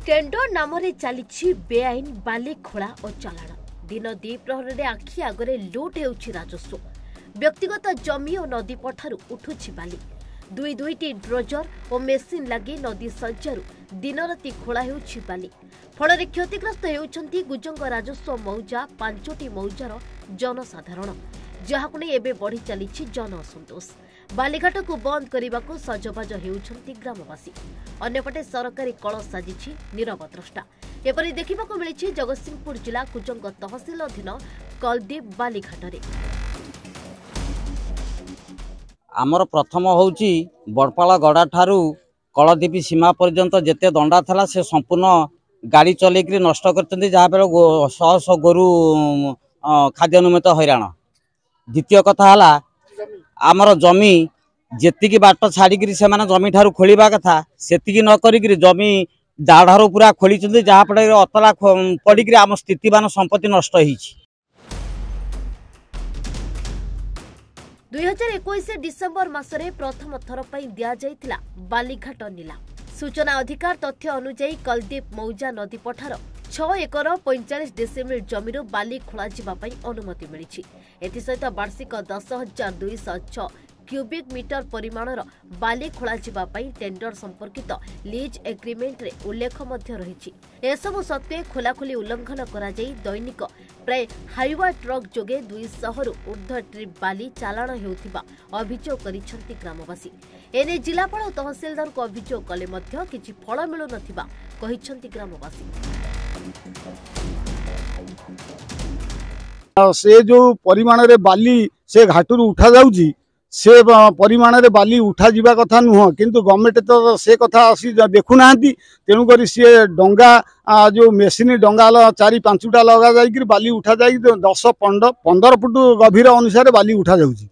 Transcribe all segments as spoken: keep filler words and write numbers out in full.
Tender नाम चली बेआईन बाली खोला और चालाण दिन द्विप्रहर में आखि आगे लुट होउछि राजस्व व्यक्तिगत जमी और नदी पठारु उठुछि बाली दुई दुईटी ड्रोजर और मेसीन लगी नदी सज्जारु दिन राति खोला होउछि बाली फल क्षतिग्रस्त होउछंती गुजंग राजस्व मौजा पांचटी मौजार जनसाधारण जहाकु नै एबे बढ़ी चलीछि जन असंतोष बालीघाट को बंद करने को सजबाज होउछंती ग्रामवासी अन्यपटे सरकारी कल साजिछि नीरव द्रष्टा एपरि देखिबाकु मिलिछि जगतसिंहपुर जिला कुजंग तहसील अधीन कलदीप बालीघाट रे। आमर प्रथम होउछि बड़पाला गड़ा ठारू कलदीपी सीमा पर्यंत जेते दंडा थला से संपूर्ण गाड़ी चलेकरी नष्ट करते जहाँ बेले शह शह गोरु खाद्य निमित्त हैरान। द्वितीय कथा है आमर जमी जेतिकी बाट छाड़ी से जमी ठारू खोलिबा कथा सेतिकी न करिकरी जमी दाढ़ारू पूरा खोली जहाँ फल अतला पड़ी आम स्थितिवान संपत्ति नष्ट होइछि। दुई हजार इक्कीस डिसेम्बर मासरे प्रथम थर पर दिया जाइतिला बालीघाट नीला सूचना अधिकार तथ्य अनुसार कलदीप मौजा नदी पठार छह एकर पैंचाश डेसिमिल जमीर बाली खोल अनुमति मिली एसत वार्षिक दस हजार दुईश छह क्यूबिक मीटर परिमाणर बाली खोल टेंडर संपर्कित लीज एग्रीमेंट रे उल्लेख रही एसबू सत्वे खोलाखोली उल्लंघन करा दैनिक प्राय हाइवा ट्रक जोगे दुईश रु ऊर्ध्व ट्रिप बाली चालाण हेउथिबा अभियोग करिसेंती ग्रामवासी एने जिलापाल और तहसीलदार को अभियोग कले मध्य किछि फल मिलु नथिबा कहिसेंती ग्रामवासी। से जो परिमाण रे बाली से घाटरू उठा जाउची से परिमाण रे बाली उठा जीवा कथा नुह किंतु गवर्नमेंट तो से कथा आसी देखु नांती तेणु करी सी डंगा जो मेसीन डंगा चारि पांचटा लगा जाई बाली उठा जाई दस पंद्रह फुट गभीर अनुसार बाली उठा जाउची।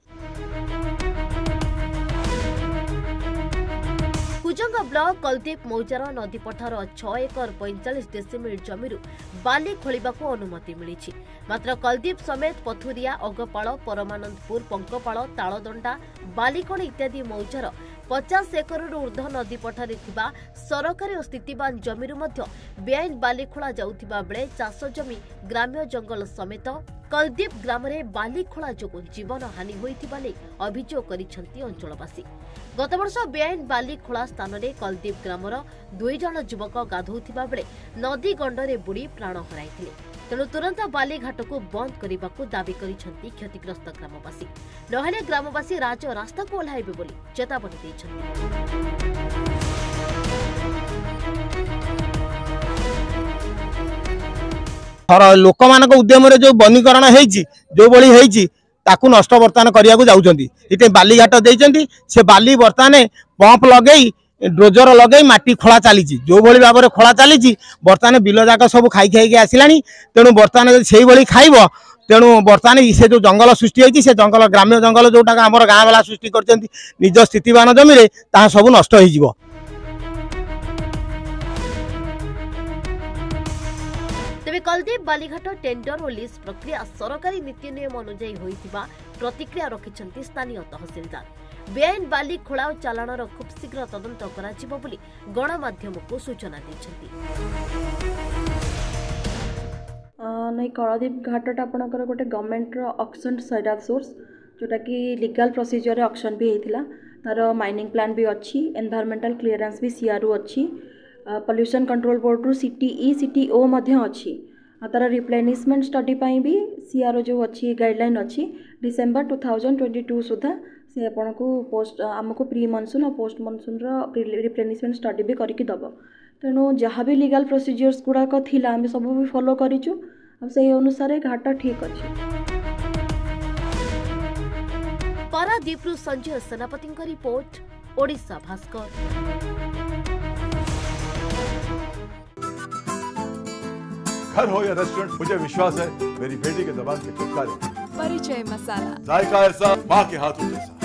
कुजंग ब्लॉक कलदीप मौजार नदी पठार छह एकर पैंचाश डेसिमिल जमीर बाली खोलिबाको अनुमति मिली मात्र कलदीप समेत पथुरिया अगपाल परमानंदपुर पंकपाल तालदंडा बालीकण इत्यादि मौजार पचास एकर ऊर्ध्व नदी पठारे थिबा सरकारी और स्थितिवान जमीर मध्य बेआईन बाली खोला जाउथिबा बेले चाष जमी ग्राम्य जंगल समेत कलदीप ग्राम रे बाली खोला जोगु जीवन हानि होइथिबा नै अभियोग करिसेंती अंचलवासी। गत वर्ष बेआईन बाली खोला स्थान रे कलदीप ग्रामर दुई जन युवक गाधौथिबा बेले नदी गंडरे बुड़ी प्राण हराइथिले तेणु तुरंत बाली घाट को बंद करने को दाबी करिसेंती क्षतिग्रस्त ग्रामवासी नहले ग्रामवासी राज रास्ता को ओह्लाइबे बोली चेतावनी दैछन्ती। लोक मान उद्यम जो वनीकरण जो भली होती ताकू नष्ट बर्तमान करने को जाऊँगी ये बालीघाट देती से बाली बर्तमान पंप लगे ड्रोजर लगे माटी खोला चली जो भली भाव में खोला चली बर्तमान बिल जाक सब खाई खाई आसला तेणु बर्तमान से ही खाइब तेणु बर्तमान से जो जंगल सृष्टि होती से जंगल ग्राम्य जंगल जोटा आम गाँ वाला सृष्टि कर निज स्थितिवान जमी ता सब नष्ट हो। तेबे कलदीप बालीघाट टेंडर और लीज प्रक्रिया सरकारी नीति नियम अनुଯାୟୀ होइथिबा प्रतिक्रिया रखिछन्ती स्थानीय तहसीलदार बेआईन बाली खोला और चालाणर खूब शीघ्र तदंत कराजिबो बोली गणमाध्यम को सूचना दैछन्ती। नै कलदीप घाटटा आपणकर गोटे गवर्नमेंट रो ऑक्शन साइड सोर्स जोटा कि लीगल प्रोसीजर रे ऑक्शन भी हेतिला तार माइनिंग प्लान भी अच्छी एनवायरमेंटल क्लीयरेंस भी सीआरओ अच्छी पॉल्यूशन कंट्रोल बोर्ड रु सीटीई सीटीओ मध्य अच्छी तार रिप्लेनिशमेंट स्टडी पाई भी सीआरओ जो अच्छी गाइडलाइन अच्छी December two thousand twenty two सुधा से आपन को पोस्ट आमको प्री मनसून और पोस्ट मनसून रिप्लेनिशमेंट स्टडी भी करके दब तेणु जहाँ भी लीगल प्रोसीजर्स गुड़ाक थिला आम सब भी फॉलो करिचु से अनुसार घाट ठीक अच्छी। पारादीप संजय सेनापति रिपोर्ट ओडिशा भास्कर। घर हो या रेस्टोरेंट मुझे विश्वास है मेरी बेटी के जबान के चुटकारे परिचय मसाला जायका ऐसा माँ के हाथों जैसा।